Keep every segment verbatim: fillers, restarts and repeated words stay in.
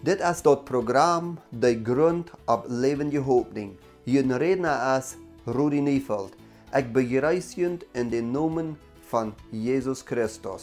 Dit is dat programma dat grond op levende hoopning. Je redner is Rudi Nieveld. Ik begrüße je in de naam van Jesus Christus.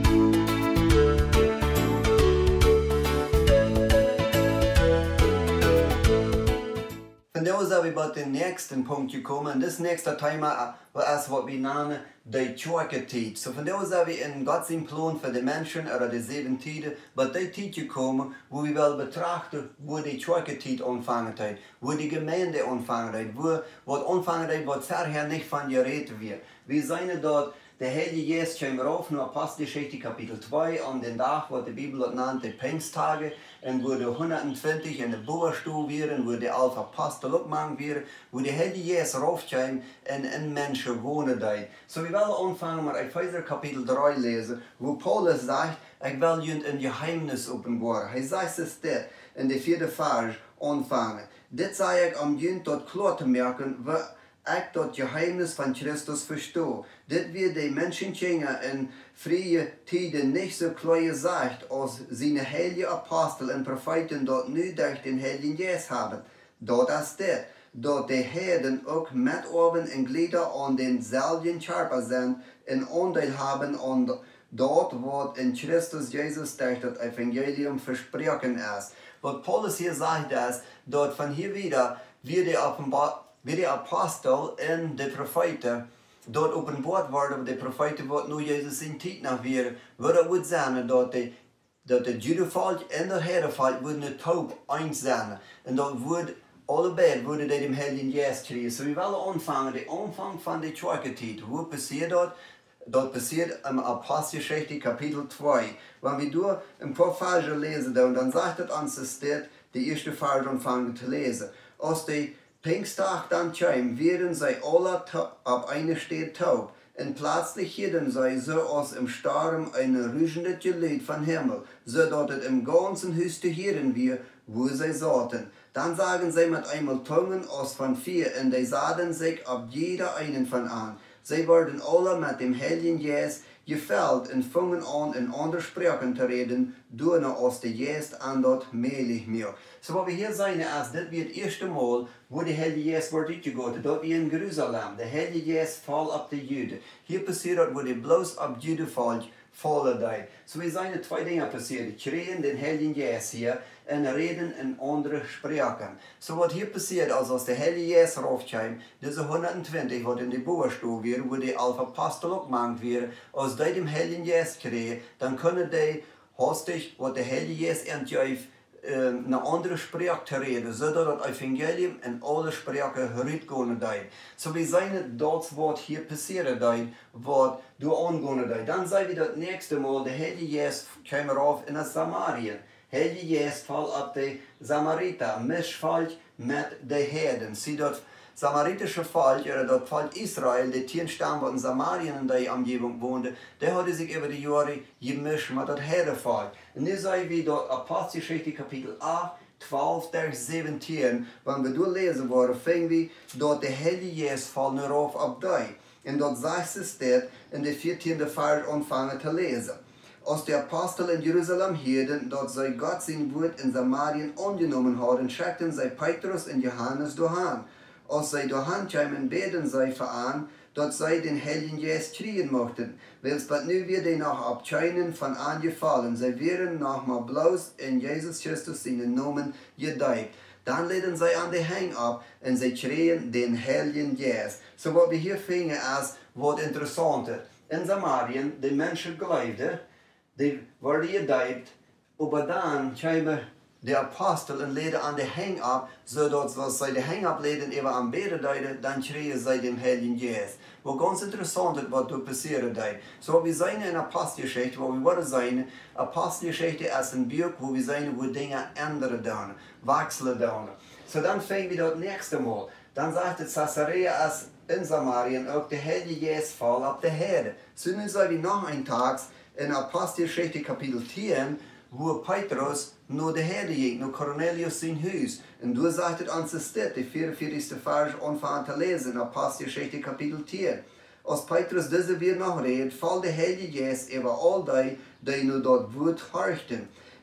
Vandaag zijn we bij de nächsten Punkt gekommen. En das nächste Thema ist, was wir nennen, die Kirchenzeit. So vandaag zijn we in Gottes Plan für die Menschen oder die sieben Tiden, bei der Zeit gekommen, wo wir wel betrachten, wo die Kirchenzeit angefangen hat, wo die Gemeinde angefangen hat, wo was angefangen hat, was vorher nicht von geredet wird. Wir sehen dort, der Heilige Geist kommt rauf, nur Apostelgeschichte Kapitel zwei, an den Tag, wo die Bibel nennt, die Pfingsttage, und wo die hundertzwanzig in der Bauerstuhl wären, wo die Alpha Apostel aufmachen wären, wo der Heilige Geist raufkommt und in Menschen wohnen da. So wir wollen anfangen mit Epheser Kapitel drei lesen, wo Paulus sagt, ich will ihnen ein Geheimnis offenbaren. Er sagt es dort, in der vierten Vers anfangen. Das sage ich, um ihnen dort klar zu merken, wo ich das Geheimnis von Christus verstehe. Das wir die Menschen in frühen Tiden nicht so klar gesagt, als seine heiligen Apostel und Propheten dort nur durch den Heiligen Geist haben. Dort ist das, dort die Herden auch mit oben in Glieder an denselben Körper sind und Anteil haben an dort, wo in Christus Jesus durch das Evangelium versprochen ist. Was Paulus hier sagt, ist, dort von hier wieder wird die Offenbarung, wie die Apostel und die Propheten dort offenbart worden, die Propheten, die nur Jesus in Zeit nach wären, würde gut sein, dass die, dass die Judenvolk und der Herrenvolk würden nicht taub eins sein. Und dort würde alle beide würde die dem Heiligen Geist kriegen. So wir wollen anfangen, der Anfang von der Kirchenzeit. Wo passiert dort? Dort passiert im Apostelgeschichte Kapitel zwei. Wenn wir durch ein paar Verse lesen, dann sagt es uns, dass die erste Verse anfangen zu lesen. Aus die Pfingsttag dann kam, werden sie alle auf eine Stelle taub, und plötzlich hielten sie so aus im Sturm ein rüschendes Geluid von Himmel, so dass es im ganzen Haus zu hören war, wo sie saßen. Dann sagen sie mit einmal Zungen aus von vier, und die sahen sich auf jeder einen von an. Sie wurden alle mit dem Heiligen Geist gefällt und fingen an, in andere Sprachen zu reden, durch aus der Geist an dort mehlig mehr. So was wir hier sehen, ist, das wird das erste Mal, wo der Heilige Geist wird ausgegossen, dort wie in Jerusalem. Der Heilige Geist fällt auf die Juden. Hier passiert, wo die bloß auf die Juden fällt, fallen da. So wir sehen zwei Dinge passiert. Die kriegen den Heiligen Geist hier und reden in andere Sprachen. So was hier passiert, also als der Heilige Geist raufkommt, diese hundertzwanzig, die in die Bauerstuhl wären, wo die Alpha Apostel gemacht wären, als die den Heiligen Geist kriegen, dann können die hastig, was der Heilige Geist entjeuft, eine andere Sprache zu reden, sodass das Evangelium in alle Sprachen herausgehen darf. So wir sehen, das, was hier passieren darf, was du angehen darf. Dann sehen wir das nächste Mal, der Heilige Geist kam rauf in Samarien. Der Heilige Geist fällt auf die Samariter, Mischvolk mit den Herden. Sie das samaritische Volk, oder das Volk Israel, die zehn Stämme, die in Samarien in der Umgebung wohnten, der hatte sich über die Jahre gemischt mit dem Herdenvolk. Und hier sehen wir dort Apostelgeschichte Kapitel acht, zwölf durch siebzehn, wenn wir durchlesen wollen, fingen wir dort der Heilige Geist fällt nur auf auf die. Und dort sagt es dort in der vierzehnten Vers anfangen zu lesen. Als die Apostel in Jerusalem hörten, dass sie Gott sein Wort in Samarien angenommen hatten, schickten sie Petrus und Johannes dahin. Als sie dahin kamen, beten sie für an, dass sie den Heiligen Geist kriegen mochten, weil es nu wieder nach Abscheinen von angefallen. Sie wären nochmal bloß in Jesus Christus seinen Namen gedeiht. Dann leden sie an die Hang ab und sie kriegen den Heiligen Geist. So was wir hier finden, ist, was interessant ist. In Samarien, die Menschen glaubten, die wurden gedeiht, aber dann kamen die Apostel und leden an die Hang ab, sodass was sie die Hang ableden, eben am Beten deuten, dann kriegen sie den Heiligen Geist. Was ganz interessant ist, was da passiert ist. So wir sehen in Apostelgeschichte, wo wir wollen sein, Apostelgeschichte ist ein Buch, wo wir sehen, wo Dinge ändern dann, wechseln dann. So dann fangen wir das nächste Mal. Dann sagt es, Caesarea ist in Samarien auch der Heilige Geist fällt auf die Herde. So nun sehen wir noch einen Tag in Apostelgeschichte Kapitel zehn, wo Petrus nur der Herde ging, nur Cornelius sein Haus. Und du sagst uns das, die vierundvierzigste Vers anfangen zu lesen, Apostelgeschichte Kapitel zehn. Als Petrus diese wieder noch redet, fällt der Heilige Geist über all die, die nur dort Wort horchten.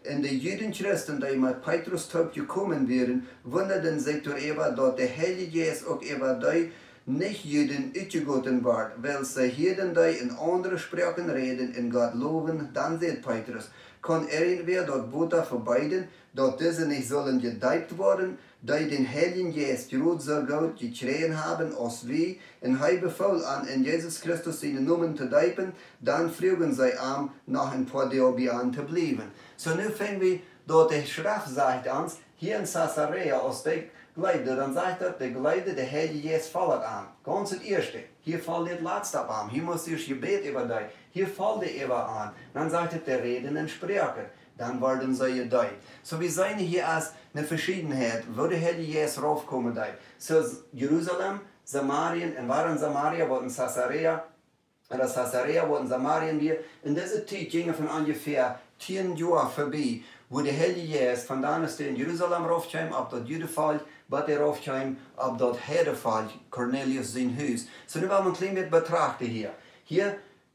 in die Juden Christen, die mit Petrus top gekommen wären, wunderten sich darüber, dass der Heilige Geist auch über die Nicht-Juden uitgegoten wird, weil sie jeden, die in andere Sprachen reden, in Gott loben, dann sagt Petrus, kann irgendwer dort Butter verbeiden, dass diese nicht sollen gedeiht worden, die den Heiligen Geist Gott so gut gekriegt haben, als wir, und er befahl an, in Jesus Christus seine Namen zu deipen, dann fragen sie an, nach ein paar Tage zu bleiben. So nun fangen wir, dort die Schrift sagt uns, hier in Caesarea, als die Geleide, dann sagt er, der Geleide, der Heilige Geist fällt an. Ganz das Erste. Hier fällt das Letzte an. Hier muss das Gebet über dich. Hier fällt er über an. Dann sagt er, der Reden in Sprache. Dann werden sie gedeiht. So wir sehen hier als eine Verschiedenheit, wo der Heilige Geist raufkommen da. So Jerusalem, Samarien, und waren Samaria, wo in Caesarea, oder Caesarea, wo in Samarien wir. In dieser Zeit gingen von ungefähr zehn Jahren vorbei, wo der Heilige Geist von da ist in Jerusalem raufkam, ab dort Judefall, but er raufkam, ab dort Herdefall, Cornelius sein Haus. So nun wollen wir ein klein bisschen betrachten hier. Hier,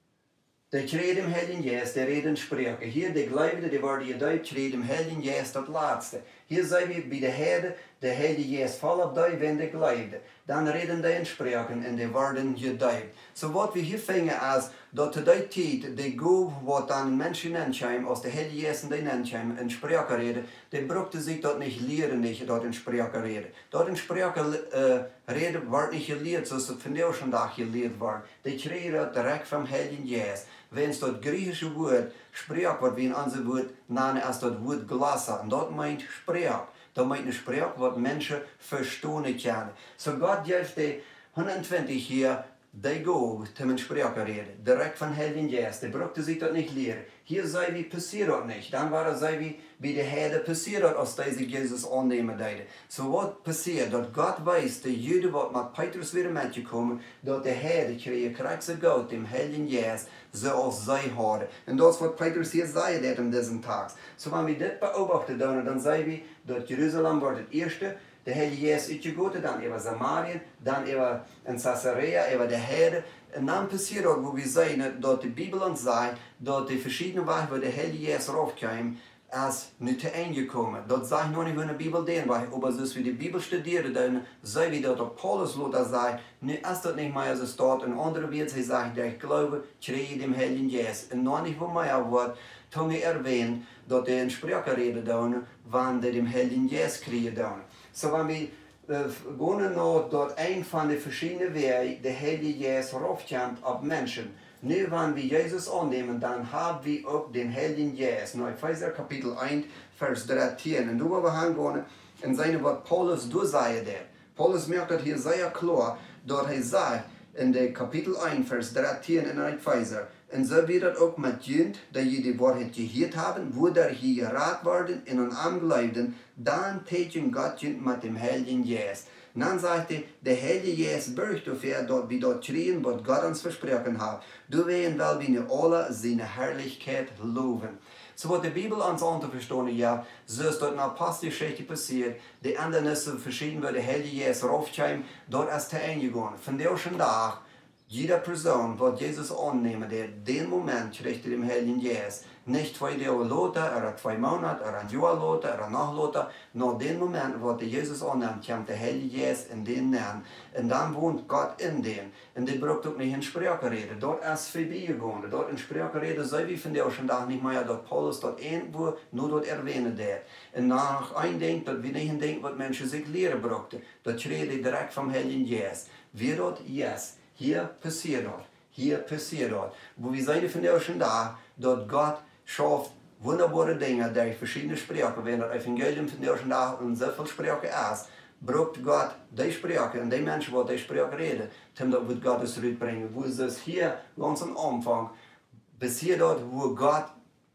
der kriegt im Heiligen Geist, der redet in Sprache. Hier, der Gläubige, der wurde gedeiht, kriegt im Heiligen Geist das Letzte. Hier sehen wir bei der Herde, der Heilige Geist fällt auf die, wenn der Gläubige. Dann reden die in Sprachen und die werden gedeiht. So was wir hier finden, als dass die Zeit, die Gabe, was dann Menschen nennen, aus der Heilige Geist die nennen, in Sprache reden, die brauchte sich dort nicht lehren, nicht dort in Sprache reden. Dort in Sprache äh, reden wird nicht gelehrt, so es von der schon Tag gelehrt wird. Die kriegen direkt vom Heiligen Geist. Wenn es dort griechische Wort Sprache wird, wie ein anderes Wort, nennen es dort Wort Glassa. Und dort meint Sprache. Da meint eine Sprache, was Menschen verstehen können. So Gott gibt die hundertzwanzig hier, die Gabe, zum Sprache reden. Direkt von Heiligen Geist. Die brauchte sich das nicht lehren. Hier sei wie passiert das nicht. Dann war es sei wie bei der Herde passiert das, als die sich Jesus annehmen dürfen. So was passiert, dass Gott weiß, die Juden, die mit Petrus wieder mitgekommen, dass der Herde kriegt, kriegt sie Gott, dem Heiligen Geist, so als sie haben. Und das, was Petrus hier sagt an diesem Tag. So wenn wir das beobachten, dann sehen wir, dass Jerusalem war das Erste, der Heilige Geist uitgegoten, dann über Samarien, dann über in Caesarea, über der Herde. Und dann passiert das, wo wir sehen, dass die Bibel uns sagt, dass die verschiedenen Wege, wo der Heilige Geist raufkam, als nicht eingekommen. Das sage ich noch nicht, wenn die Bibel den war. Aber so wie die Bibel studiert, dann sehen wir, dass der Paulus Luther sagt, ne, ist das nicht mehr, so steht. Und andere wird sie sagen, der ich glaube, kriege dem Heiligen Geist. Und noch nicht, wo mehr wird, tun wir erwähnen, dass die in Sprache reden, wann die dem Heiligen Geist kriegen. So, wenn wir äh, gehen noch dort ein von den verschiedenen Wegen, der Heilige Geist raufkommt auf Menschen. Nur wenn wir Jesus annehmen, dann haben wir auch den Heiligen Geist. Nur Epheser Kapitel eins, Vers dreizehn. Und da wollen wir hingehen in seine Wort Paulus, du sei der. Paulus merkt das hier sehr klar, dort er sagt, in der Kapitel eins, Vers dreizehn in Epheser, und so wird das auch mit jenen, die die Wahrheit gehört haben, wo der hier gerat worden in und angeleibten, dann täten Gott mit dem Heiligen Geist. Und dann sagte der Heilige Geist bürgt dafür, dass wir dort kriegen, was Gott uns versprochen hat. Du werden, weil wir alle seine Herrlichkeit loben. So was die Bibel uns anzuverstehen, ja, so ist dort eine Apostelgeschichte passiert, die anderen ist so verschieden, wo der Heilige Geist raufkam, dort ist er eingegangen. Von der schon da, jede Person, die Jesus annehmen, der den Moment kriegt dem Heiligen Geist. Nicht zwei Tage später, oder zwei Monate, oder ein Jahr später, oder noch später. Nur den Moment, wo der Jesus annimmt, kommt der Heilige Geist in den Namen. Und dann wohnt Gott in denen. Und die braucht auch nicht in Sprache reden. Dort ist vorbeigegangen. Dort in Sprache reden, so wie von der schon da nicht mehr, dass Paulus dort irgendwo nur dort erwähnen der. Und nach ein denkt, dass wir nicht denken, was Menschen sich lehren brauchten. Das rede direkt vom Heiligen Geist. Wie dort? Yes. Hier passiert das. Hier passiert das. Wo wir sehen von der schon da, dass Gott schafft wunderbare Dinge durch verschiedene Sprachen. Wenn das Evangelium von der schon da und so viele Sprachen ist, braucht Gott die Sprache und die Menschen, die die Sprache reden, damit wird Gott es zurückbringen. Wo ist es hier ganz am Anfang passiert das, wo Gott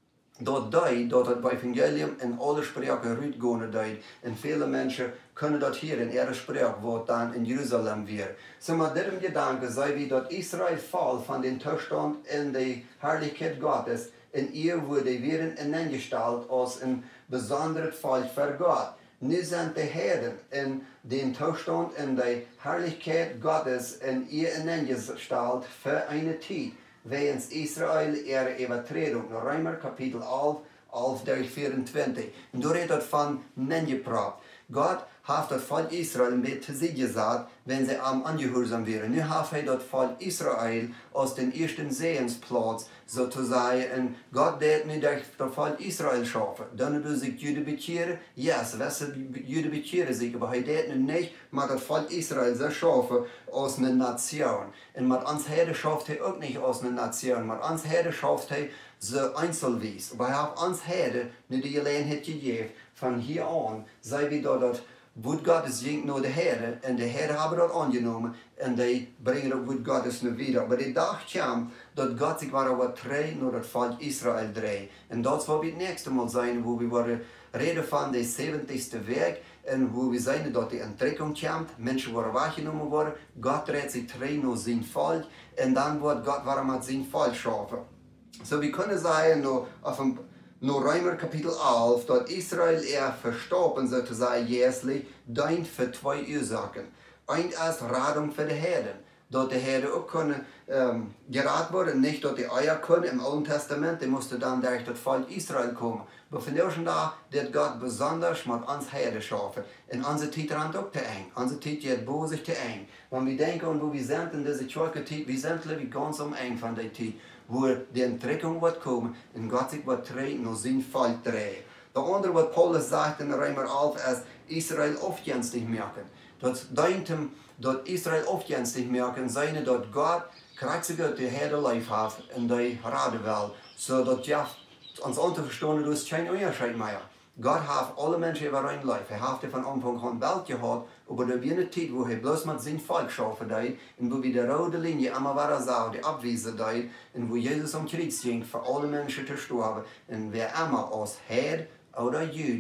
dort deed, dat het Evangelium in alle Sprachen uitgaan deed. En viele Menschen können das hier in ihrer Sprache, wo dann in Jerusalem wird. So mit diesem Gedanken sei wie, dass Israel fall von dem Zustand in die Herrlichkeit Gottes, in ihr wurde werden hineingestellt als ein besonderes Volk für Gott. Nu sind die Herden in den Zustand in der Herrlichkeit Gottes in ihr hineingestellt für eine Zeit. Während Israel ihre Übertretung, Römer Kapitel elf, elf durch vierundzwanzig. Und da redet von Mengepraat. Gott hat das Volk Israel ein bisschen zu sich gesagt, wenn sie am angehorsam wären. Nu hat er das Volk Israel aus dem ersten Sehensplatz sozusagen, Gott wird nicht durch das Volk Israel schaffen. Dann will sich Juden bekehren, ja, yes, weißt du, Juden bekehren sich, aber er wird nicht mit das Volk Israel so schaffen aus einer Nation. Und mit uns Herren schafft er auch nicht aus einer Nation, mit uns Herren schafft er so einzelwies. Aber er hat uns Herren nicht die Gelegenheit gegeben, von hier an, sei wie dort Wort Gottes ging nur der Herr, und der Herr habe das angenommen, und die bringen das Wort Gottes nur wieder. Aber der Tag kam, dass Gott sich war aber drei, nur das Volk Israel drei. Und das wird das nächste Mal sein, wo wir reden von dem siebzigsten Weg, und wo wir sehen, dass die Entdeckung kommt, Menschen waren wahrgenommen worden, Gott dreht sich drei nur sein Volk, und dann wird Gott war mit sein Volk schaffen. So wir können sagen, nur auf dem Nur Römer Kapitel elf, dort Israel er verstorben sozusagen jährlich, dient für zwei Ursachen. Eins als Radung für die Herden. Dort die Herden auch können ähm, geraten worden, nicht dort die Eier können im Alten Testament, die musste dann durch das Volk Israel kommen. Aber von der da, wird Gott besonders mit uns Herden schaffen. In unserer Zeit rennt auch zu eng. Unsere Zeit wird bosig zu eng. Wenn wir denken, wo wir sind in dieser Zeit, wir sind wir ganz am eng von der Zeit, wo die Entdeckung wird kommen, und Gott sich wird drehen, nur sein Volk drehen. Der andere, was Paulus sagt in Römer elf, ist, Israel aufgenstig merken. Das dient ihm, dass Israel aufgenstig merken, seine, dass Gott kräftiger die Herde life hat in der Radewelt, so dass ja uns unterverstanden, du hast keinen Unterschied mehr. Gott hat alle Menschen über ein Life. Er hat von Anfang an Welt gehabt, aber da war eine Zeit, wo er bloß mit seinem Volk schaffen hat, und wo wir die rote Linie immer weiter sah, die Abwiesen hat, und wo Jesus am Kreuz ging, für alle Menschen zu sterben, und wer immer aus Herd oder Jud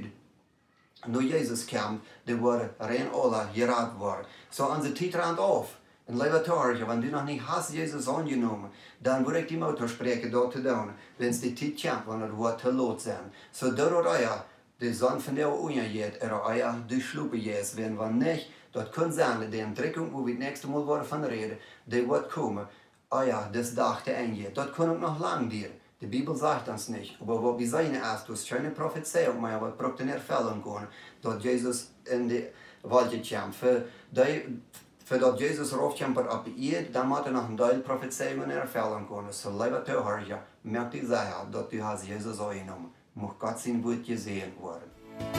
nur Jesus kam, der wurde rein alle gerat worden. So unsere Zeit rennt auf. Und lieber Torge, wenn du noch nicht hast Jesus angenommen, dann würde ich die Mutter sprechen, dort zu tun, wenn es die Zeit kommt, wenn es wird zu laut sein. So dort euer die Sonne von der Uhr geht, oder euer die Schluppe geht, wenn wir nicht, das kann sein, die Entdeckung, wo wir das nächste Mal von reden, die wird kommen, euer das Tag der eingeht. Das kann auch noch lang dauern. Die Bibel sagt uns nicht, aber was wir sehen ist, das ist keine Prophezeiung mehr, was braucht in Erfüllung gehen, dass Jesus in die Welt kommt. Für die, für das Jesus raufkommt auf die Erde, dann muss er noch ein Teil Prophezeiung in Erfüllung gehen. So, lieber Zuhörer, merkt die Sache, dass du hast Jesus angenommen. Muss Gott sein Wort gesehen werden.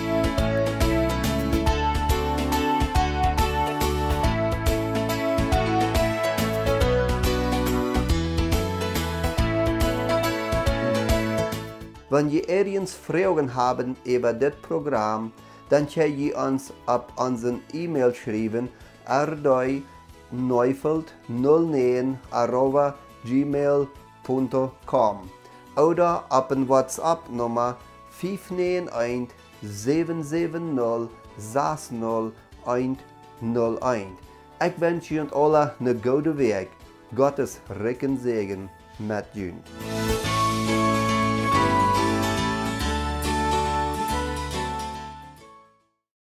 Wenn ihr irgendwelche Fragen haben über das Programm, dann könnt ihr uns auf unseren E-Mail schreiben, r d neufeld null neun arroba gmail punkt com oder auf eine WhatsApp-Nummer fünf neun eins sieben sieben null sechs null eins null eins. Ich wünsche Ihnen alle einen guten Weg. Gottes Regen Segen mit Ihnen.